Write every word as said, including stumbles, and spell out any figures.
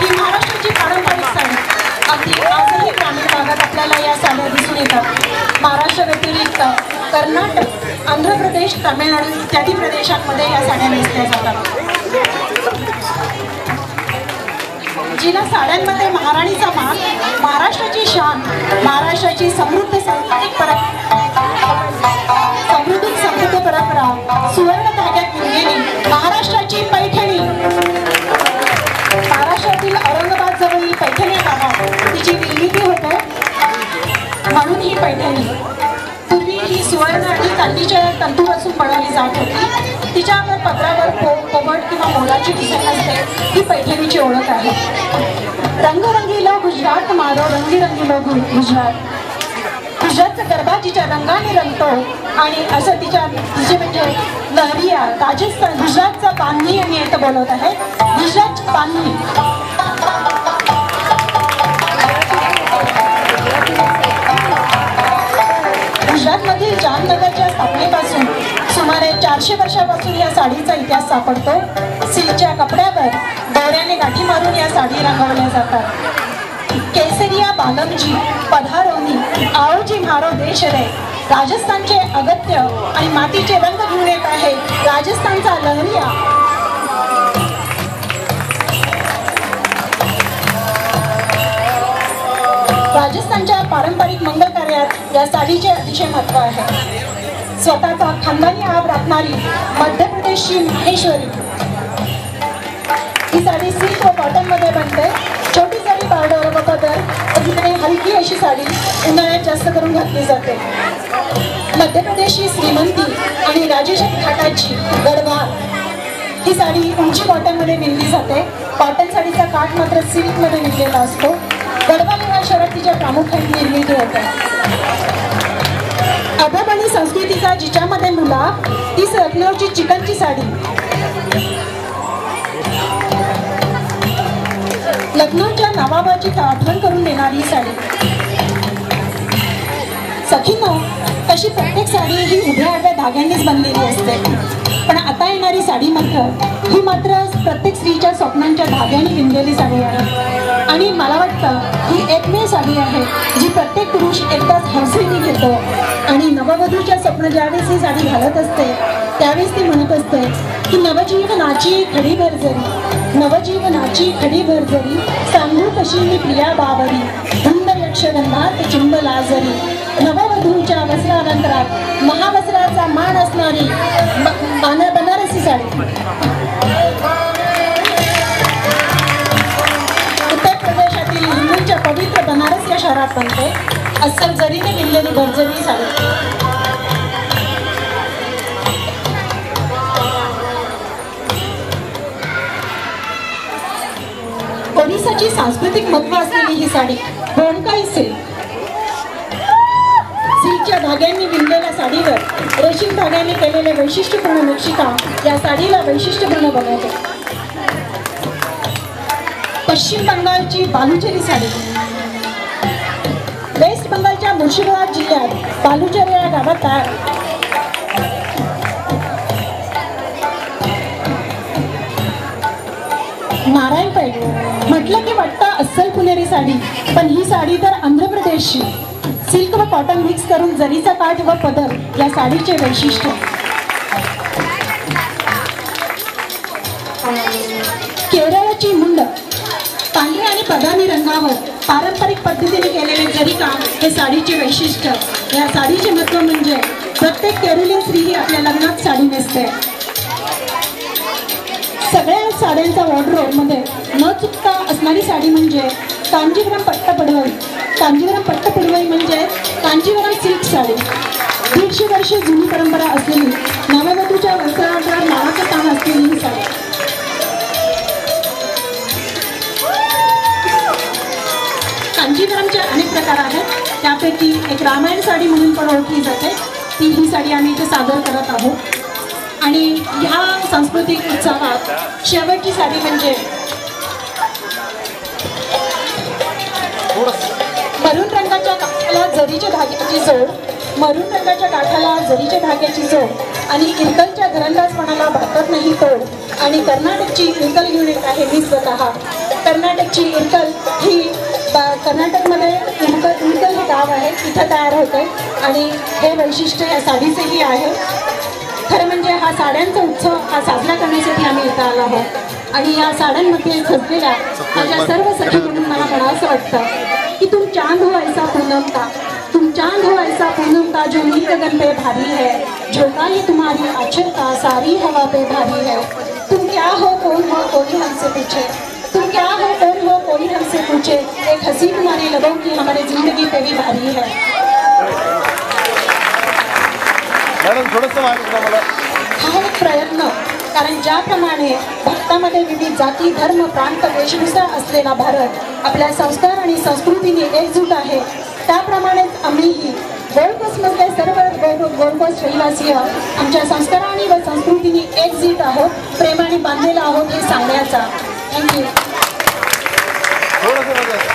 ही महाराष्ट्राची पारंपरिक साडी अगदी आजही ग्रामीण भागात आपल्याला या साड्या दिसून येतात। महाराष्ट्र व्यतिरिक्त कर्नाटक, आंध्र प्रदेश, तामिळनाडू इत्यादी प्रदेशांमध्ये या साड्या नेसल्या जातात। जिला साड्यांमध्ये महाराणीचा मान, महाराष्ट्राची शान, महाराष्ट्राची समृद्ध सांस्कृतिक परंपरा समृद्ध समृद्ध परंपरा सुवर्ण धाग्यात विणलेली महाराष्ट्राची पैठणी, महाराष्ट्रातील औरंगाबाद जवळील पैठणी गावात तिची निर्मिती होते, म्हणून ही पैठणी पूर्वी ही सुवर्ण आणि चांदीच्या तंतूपासून बनवली जात होती। तिच्यावर पत्रावर कोबट किंवा मोलाची डिझाईन असते, ही पैठणीची ओळख आहे। रंगरंगीला गुजरात मारो रंगी रंगीलो गुजरात, गुजरातचा गरबा तिच्या रंगाने रंगतो आणि असं तिच्या तिचे म्हणजे लहरिया राजस्थान गुजरातचा बांधणी मी इथं बोलत आहे। गुजरातची बांधणी गुजरातमधील जामनगरच्या स्थापनेपासून सुमारे चारशे वर्षापासून या साडीचा इतिहास सापडतो। सिल्कच्या कपड्यावर दोऱ्याने गाठी मारून या साडी रंगवल्या जातात। केसरिया बालमजी पधारोनी आओजी म्हारो देश रे, राजस्थानचे अगत्य आणि मातीचे रंग घेऊन येत आहे राजस्थानचा लहरिया। राजस्थानच्या पारंपरिक मंगल कार्यात या साडीचे अतिशय महत्त्व आहे। स्वतःचा खानदानी आभ राखणारी मध्य प्रदेशची माहेश्वरी ही साडी सिल्क व कॉटन मध्ये बनते। छोटी साडी पावडर व पदर तिकडे हलकी अशी साडी उन्हाळ्यात जास्त करून घातली जाते। मध्य प्रदेशची श्रीमंती आणि राजेशाही घाटाची गडवाल ही साडी उंची कॉटन मध्ये विणली जाते। कॉटन साडीचा काठ मात्र सिल्क मध्ये विणलेला असतो। गडवाल या शहरात तिच्या प्रामुख्याने निर्मिती होते। अदब आणि संस्कृतीचा जिच्यामध्ये मुला ती लखनौची चिकनची साडी, लखनौच्या नवाबाची आठवण करून देणारी साडी। सखीनो, तशी प्रत्येक साडी ही उभ्या आडव्या धाग्यांनीच बनलेली असते, पण आता येणारी साडी मात्र ही मात्र प्रत्येक स्त्रीच्या स्वप्नांच्या धाग्याने विणलेली साडी आहे। आणि मला वाटतं ही एकमेव साडी आहे जी प्रत्येक पुरुष एकदाच हौसेने घेतो आणि नववधूच्या स्वप्न ज्यावेळेस ही साडी घालत असते त्यावेळेस ती म्हणत असते की नवजीवनाची खडी भरजरी, नवजीवनाची खडी भरजरी, सांगू कशी मी प्रिया बावरी, धुंद यक्षगंधात चिंब लाजरी। नववधूच्या वस्त्रालंकारात महावस्त्राचा मान असणारी बनारसी साडी उत्तर प्रदेशातील हिंदूंच्या पवित्र बनारस या शहरात बनते। अस्सल जरीने विणलेली भरजरी साडी। ओडिसाची सांस्कृतिक महत्त्व असलेली ही साडी बोनकाई सिल्क, सिल्कच्या धाग्यांनी विणलेल्या साडीवर रेशीम धाग्याने केलेले वैशिष्ट्यपूर्ण नक्षीकाम या साडीला वैशिष्ट्यपूर्ण बनवते। पश्चिम बंगालची बालुचरी साडी, वेस्ट बंगालच्या मुर्शिदाबाद जिल्ह्यात बालुचरी या गावात तयार नारायणपेठ म्हटलं की वाटतं अस्सल पुणेरी साडी, पण ही साडी तर आंध्र प्रदेशची सिल्क व कॉटन मिक्स करून जरीचा काठ व पदर या साडीचे वैशिष्ट्य। केरळची मुंड पांढऱ्या आणि बदामी रंगावर पारंपरिक पद्धतीने केलेले जरी काम हे साडीचे वैशिष्ट्य। या साडीचे महत्त्व म्हणजे प्रत्येक केरळीय स्त्री ही आपल्या लग्नात साडी नेसते। सगळ्या साड्यांचा वॉर्डरोब मध्ये न चुकता असणारी साडी म्हणजे कांजीवरम पट्ट पडवई। कांजीवरम पट्ट पडवई म्हणजे कांजीवरम सिल्क साडी। दीडशे वर्षे जुनी परंपरा असलेली नववधूच्या वस्त्रावर नावाचं काम असलेली ही साडी। कांजीवरमचे अनेक प्रकार आहेत, त्यापैकी एक रामायण साडी म्हणून पण ओळखली जाते, ती ही साडी आम्ही इथे सादर करत आहोत। आणि ह्या सांस्कृतिक उत्सवात शेवटची साडी म्हणजे मरून रंगाच्या काठाला जरीच्या धाग्याची जोड, मरून रंगाच्या काठाला जरीच्या धाग्याची जोड आणि इरकलच्या घरंदाजपणाला भारतात नाही तोड। आणि कर्नाटकची इरकल घेऊन येत आहे मी स्वतः। कर्नाटकची ची इरकल ही कर्नाटकमध्ये इरकल इरकल हे गाव आहे, इथं तयार होते आणि हे वैशिष्ट्य या साडीचेही आहे. खरं म्हणजे हा साड्यांचा उत्सव हा साजरा करण्यासाठी आम्ही इथं आलो आहोत आणि या साड्यांमध्ये सजलेल्या माझ्या सर्व सखी म्हणून मला म्हणावंसं वाटतं की तुम चांद हो ऐसा पूनम का, तुम चांद हो ऐसा पूनम का जो नील गगन पे भारी है, झोंका ये तुम्हारी आंचल का सारी हवा पे भारी है. तुम क्या हो कौन हो कोई हमसे पूछे, तुम क्या हो कौन हो कोई हमसे पूछे, एक हंसी तुम्हारी लबों की हमारी जिंदगी पे भी भारी है. मॅडम थोडंसं माहिती मला. हा एक प्रयत्न, कारण ज्याप्रमाणे भारतामध्ये विविध जाती धर्म प्रांत वेशभूषा असलेला भारत आपल्या संस्कार आणि संस्कृतीने एकजूट आहे, त्याप्रमाणेच आम्हीही गोल्ड कोस्टमधले सर्व गोल्ड कोस्ट रहिवासी आमच्या संस्कारांनी व संस्कृतीने एकजूट आहोत, प्रेमाने बांधलेला आहोत हे सांगण्याचा. थँक्यू. थोडंसं